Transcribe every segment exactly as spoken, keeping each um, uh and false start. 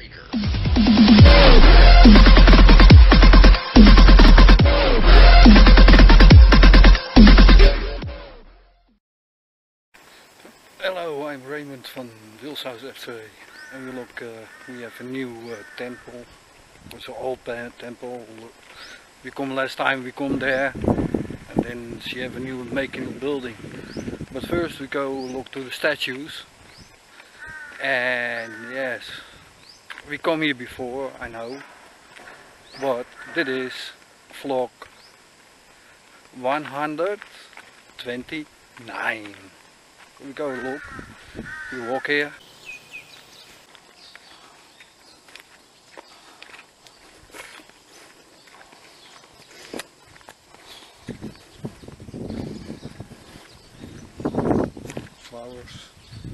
speaker. Hello, I'm Raymond from Wilshuis F two, and we look. Uh, we have a new uh, temple. It's an old temple. We come last time. We come there, and then she have a new making a building. But first we go look to the statues. And yes, we come here before, I know. But this is vlog one hundred twenty-nine. We go look, we walk here. Flowers.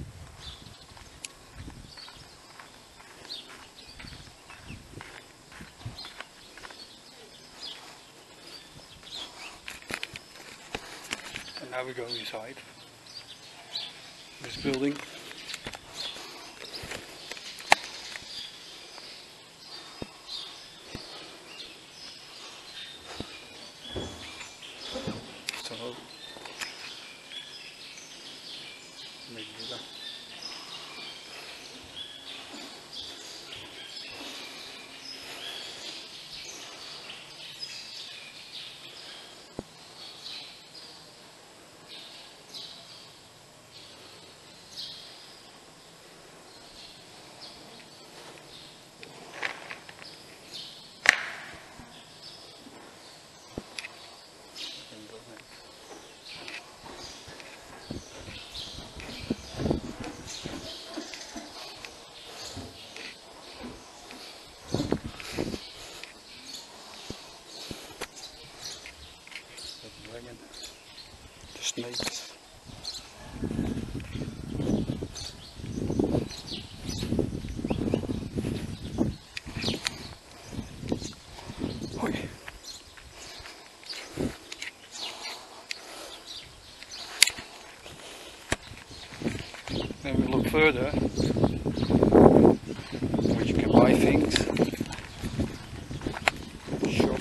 And now we go inside this building. So maybe that. The snakes. Hoi. Then we look further, where you can buy things. Shop.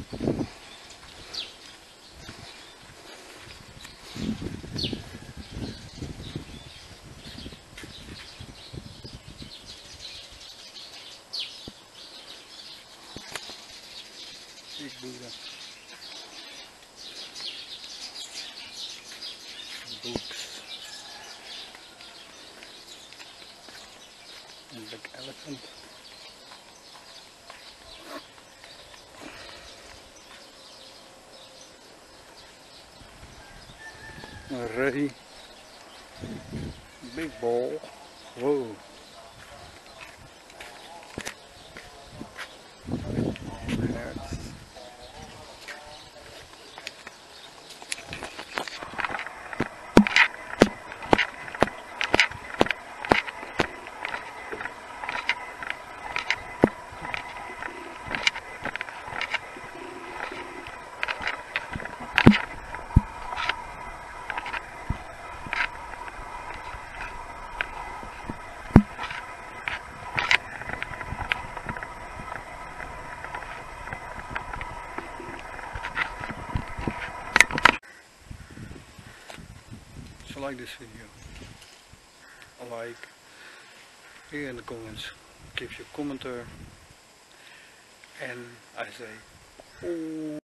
Big Buddha. Books. And big elephant. A ray. Big ball. Whoa. Hearts. If you like this video, a like, here in the comments, give your commenter, and I say, oh.